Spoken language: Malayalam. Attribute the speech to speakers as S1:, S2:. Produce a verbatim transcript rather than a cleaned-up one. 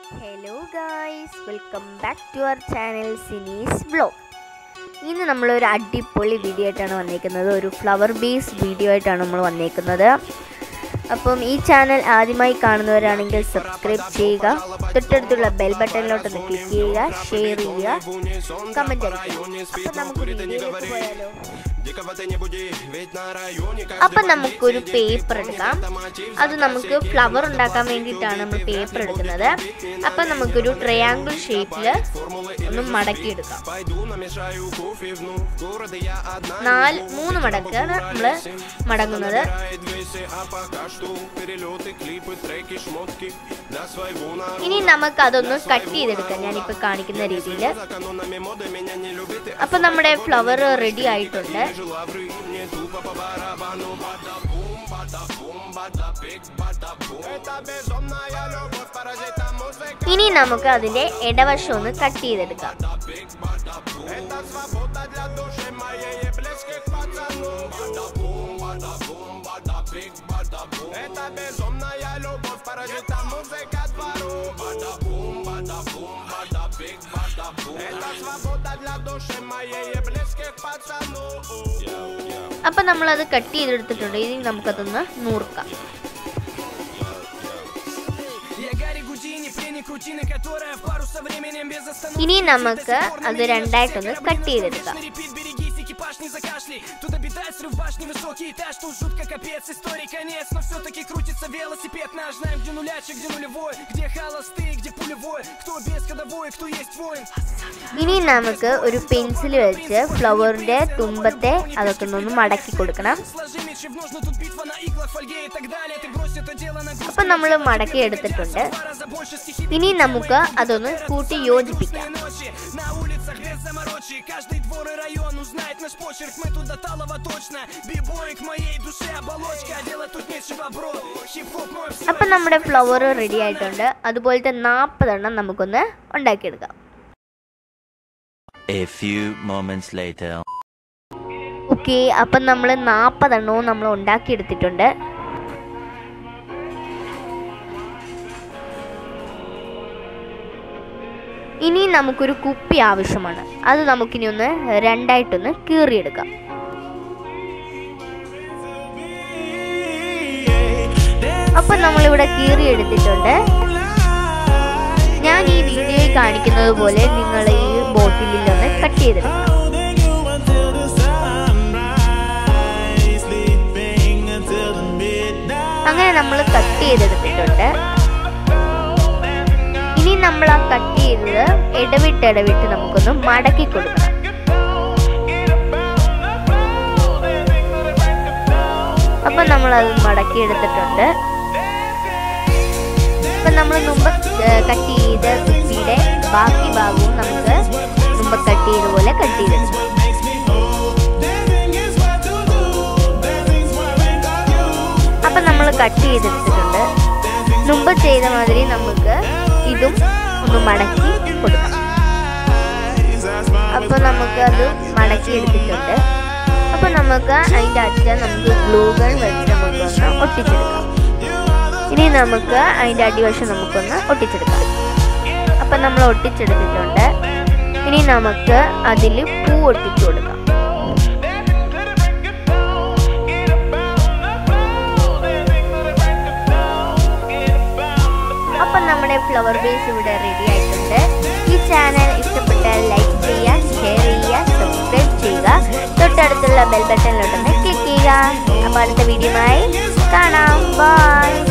S1: Hello guys, welcome back to our channel Cine's Vlog. ഇന്ന് നമ്മൾ ഒരു അടിപൊളി വീഡിയോ ആയിട്ടാണ് വന്നിരിക്കുന്നത്. ഒരു ഫ്ലവർ ബേസ് വീഡിയോ ആയിട്ടാണ് നമ്മൾ വന്നിരിക്കുന്നത്. അപ്പം ഈ ചാനൽ ആദ്യമായി കാണുന്നവരാണെങ്കിൽ സബ്സ്ക്രൈബ് ചെയ്യുക, തൊട്ടടുത്തുള്ള ബെൽ ബട്ടണിലോട്ട് ഒന്ന് ക്ലിക്ക് ചെയ്യുക, ഷെയർ ചെയ്യുക, കമന്റ് ചെയ്യുക. അപ്പോൾ നമുക്ക് വീഡിയോയിലേക്ക് പോയാലോ? അപ്പം നമുക്കൊരു പേപ്പർ എടുക്കാം. അത് നമുക്ക് ഫ്ലവർ ഉണ്ടാക്കാൻ വേണ്ടിയിട്ടാണ് നമ്മൾ പേപ്പർ എടുക്കുന്നത്. അപ്പം നമുക്കൊരു ട്രയാങ്കിൾ ഷേപ്പിൽ ഒന്ന് മടക്കിയെടുക്കാം. നാല് മൂന്ന് മടക്കാണ് നമ്മൾ മടങ്ങുന്നത്. ഇനി നമുക്ക് അതൊന്ന് കട്ട് ചെയ്തെടുക്കാം, ഞാനിപ്പോൾ കാണിക്കുന്ന രീതിയിൽ. അപ്പം നമ്മുടെ ഫ്ലവർ റെഡി ആയിട്ടുണ്ട്. ഇനി നമുക്ക് അതിന്റെ ഇടവശം ഒന്ന് കട്ട് ചെയ്തെടുക്കാം. അപ്പൊ നമ്മളത് കട്ട് ചെയ്തെടുത്തിട്ടുണ്ട്. ഇനി നമുക്കതൊന്ന് നൂർക്കാം. ഇനി നമുക്ക് അത് രണ്ടായിട്ടൊന്ന് കട്ട് ചെയ്തെടുക്കാം.
S2: Не закашли, тут обитает срыв башни, высокий этаж, тут жутко капец, истории конец, но все-таки крутится велосипед наш, знаем, где нулячек, где нулевой, где холостый, где пулевой, кто без ходовой, кто есть воин.
S1: ഇനി നമുക്ക് ഒരു പെൻസിൽ വെച്ച് ഫ്ലവറിന്റെ തുമ്പത്തെ അതൊക്കെ ഒന്ന് മടക്കി കൊടുക്കണം. അപ്പൊ നമ്മൾ മടക്കി എടുത്തിട്ടുണ്ട്. ഇനി നമുക്ക് അതൊന്ന് കൂട്ടി യോജിപ്പിക്കാം. അപ്പൊ നമ്മുടെ ഫ്ലവർ റെഡി ആയിട്ടുണ്ട്. അതുപോലത്തെ നാൽപ്പതെണ്ണം നമുക്കൊന്ന് ഉണ്ടാക്കിയെടുക്കാം.
S3: A few moments later.
S1: Okay, അപ്പം നമ്മൾ നാൽപ്പതെണ്ണവും നമ്മൾ ഉണ്ടാക്കിയെടുത്തിട്ടുണ്ട്. ഇനി നമുക്കൊരു കുപ്പി ആവശ്യമാണ്. അത് നമുക്കിനി ഒന്ന് രണ്ടായിട്ടൊന്ന് കീറിയെടുക്കാം. അപ്പം നമ്മളിവിടെ കീറിയെടുത്തിട്ടുണ്ട്. ഞാൻ ഈ വീഡിയോയിൽ കാണിക്കുന്നത് പോലെ നിങ്ങൾ ഈ ബോട്ടിലൊന്ന് കട്ട് ചെയ്തെടുക്കണം. അങ്ങനെ നമ്മൾ കട്ട് ചെയ്തെടുത്തിട്ടുണ്ട്. ഇനി നമ്മൾ ആ കട്ട് ചെയ്തത് ഇടവിട്ട് ഇടവിട്ട് നമുക്കൊന്ന് മടക്കി കൊടുക്കണം. അപ്പൊ നമ്മളത് മടക്കി എടുത്തിട്ടുണ്ട്. അപ്പൊ നമ്മൾ മുമ്പ് കട്ട് ചെയ്ത കുപ്പിയുടെ ബാക്കി ഭാഗവും നമുക്ക് മുമ്പ് കട്ട് ചെയ്ത പോലെ കട്ട് ചെയ്തെടുക്കും. അപ്പൊ നമ്മൾ കട്ട് ചെയ്തെടുത്തിട്ടുണ്ട്. മുമ്പ് ചെയ്ത മാതിരി നമുക്ക് ഇതും ഒന്ന് മടക്കി കൊടുക്കാം. അപ്പൊ നമുക്ക് അത് മടക്കി എടുത്തിട്ടുണ്ട്. അപ്പൊ നമുക്ക് അതിൻ്റെ അറ്റം നമുക്ക് ഗ്ലൂ ഗൺ വെച്ച് നമുക്കൊന്ന് ഒട്ടിച്ചെടുക്കാം. ഇനി നമുക്ക് അതിൻ്റെ അടിവശം നമുക്കൊന്ന് ഒട്ടിച്ചെടുക്കാം. അപ്പം നമ്മൾ ഒട്ടിച്ചെടുത്തിട്ടുണ്ട്. ഇനി നമുക്ക് അതിൽ പൂ ഒട്ടിച്ചു കൊടുക്കാം. അപ്പം നമ്മുടെ ഫ്ലവർ ബേസ് ഇവിടെ റെഡി ആയിട്ടുണ്ട്. ഈ ചാനൽ ഇഷ്ടപ്പെട്ടാൽ ലൈക്ക് ചെയ്യുക, ഷെയർ ചെയ്യുക, സബ്സ്ക്രൈബ് ചെയ്യുക, തൊട്ടടുത്തുള്ള ബെൽ ബട്ടണിലോട്ടൊന്ന് ക്ലിക്ക് ചെയ്യുക. അപ്പോൾ അടുത്ത വീഡിയോയുമായി കാണാം. ബൈ.